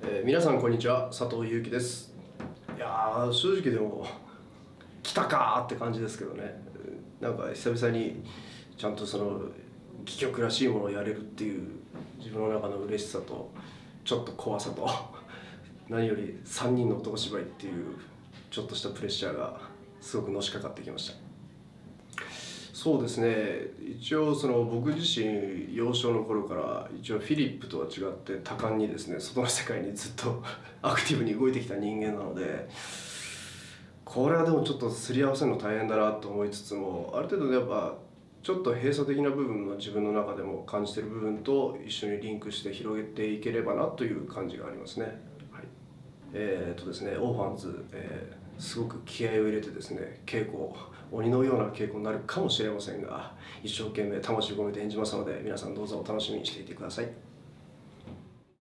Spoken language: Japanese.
皆さんこんにちは、佐藤祐樹です。いやー、正直でも来たかーって感じですけどね。なんか久々にちゃんとその戯曲らしいものをやれるっていう自分の中の嬉しさとちょっと怖さと何より3人の男芝居っていうちょっとしたプレッシャーがすごくのしかかってきました。そうですね、一応その僕自身幼少の頃から一応フィリップとは違って多感にですね、外の世界にずっとアクティブに動いてきた人間なので、これはでもちょっとすり合わせるの大変だなと思いつつも、ある程度やっぱちょっと閉鎖的な部分の自分の中でも感じてる部分と一緒にリンクして広げていければなという感じがありますね。はい、ですね、オーファンズ、すごく気合を入れてですね、稽古、鬼のような稽古になるかもしれませんが、一生懸命魂を込めて演じますので、皆さんどうぞお楽しみにしていてください。